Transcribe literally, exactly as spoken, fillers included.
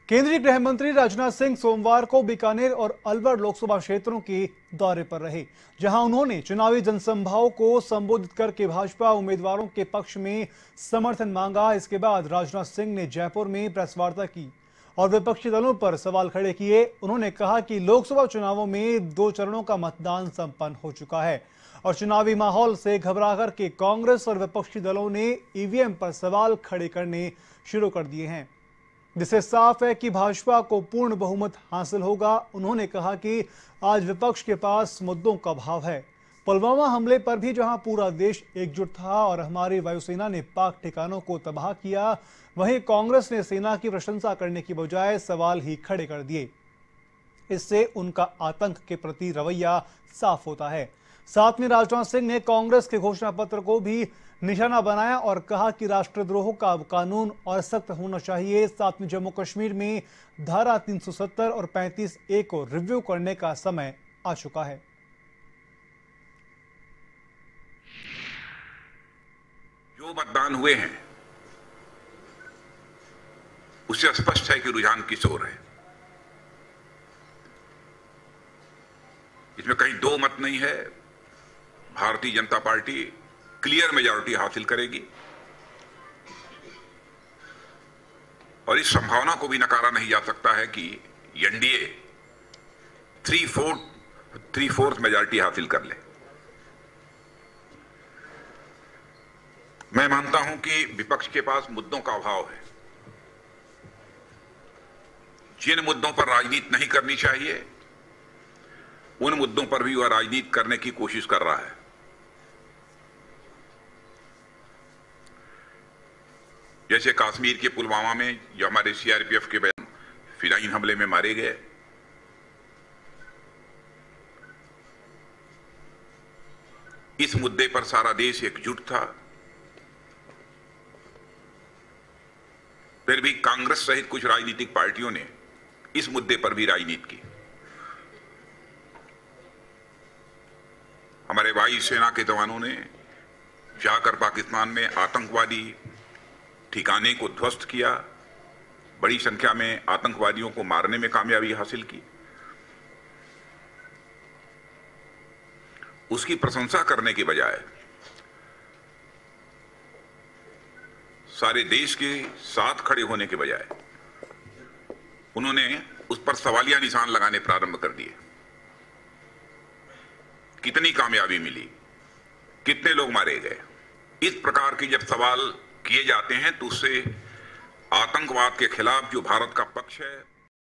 केंद्रीय गृह मंत्री राजनाथ सिंह सोमवार को बीकानेर और अलवर लोकसभा क्षेत्रों के दौरे पर रहे, जहां उन्होंने चुनावी जनसभाओं को संबोधित करके भाजपा उम्मीदवारों के पक्ष में समर्थन मांगा। इसके बाद राजनाथ सिंह ने जयपुर में प्रेस वार्ता की और विपक्षी दलों पर सवाल खड़े किए। उन्होंने कहा कि लोकसभा चुनावों में दो चरणों का मतदान संपन्न हो चुका है और चुनावी माहौल से घबरा कर के कांग्रेस और विपक्षी दलों ने ईवीएम पर सवाल खड़े करने शुरू कर दिए हैं, जिससे साफ है कि भाजपा को पूर्ण बहुमत हासिल होगा। उन्होंने कहा कि आज विपक्ष के पास मुद्दों का अभाव है। पुलवामा हमले पर भी जहां पूरा देश एकजुट था और हमारी वायुसेना ने पाक ठिकानों को तबाह किया, वहीं कांग्रेस ने सेना की प्रशंसा करने की बजाय सवाल ही खड़े कर दिए। इससे उनका आतंक के प्रति रवैया साफ होता है। साथ में राजनाथ सिंह ने कांग्रेस के घोषणा पत्र को भी निशाना बनाया और कहा कि राष्ट्रद्रोह का कानून और सख्त होना चाहिए। साथ में जम्मू कश्मीर में धारा तीन सौ सत्तर और पैंतीस ए को रिव्यू करने का समय आ चुका है। जो मतदान हुए हैं उससे स्पष्ट है कि रुझान किस ओर है। इसमें कहीं दो मत नहीं है। Bharatiya Janata party clear majority हासिल करेगी और इस संभावना को भी नकारा नहीं जा सकता है कि NDA three fourth three fourth majority हासिल कर ले। मैं मानता हूं कि विपक्ष के पास मुद्दों का अभाव है। जिन मुद्दों पर राजनीति नहीं करनी चाहिए उन मुद्दों पर भी वह राजनीति करने की कोशिश कर रहा है। जैसे कश्मीर के पुलवामा में जो हमारे सीआरपीएफ के फिदायीन हमले में मारे गए, इस मुद्दे पर सारा देश एकजुट था, फिर भी कांग्रेस सहित कुछ राजनीतिक पार्टियों ने इस मुद्दे पर भी राजनीति की। हमारे वायुसेना के जवानों ने जाकर पाकिस्तान में आतंकवादी ठिकाने को ध्वस्त किया, बड़ी संख्या में आतंकवादियों को मारने में कामयाबी हासिल की। उसकी प्रशंसा करने के बजाय सारे देश के साथ खड़े होने के बजाय उन्होंने उस पर सवालिया निशान लगाने प्रारंभ कर दिए। कितनी कामयाबी मिली, कितने लोग मारे गए, इस प्रकार के जब सवाल किए जाते हैं तो उससे आतंकवाद के खिलाफ जो भारत का पक्ष है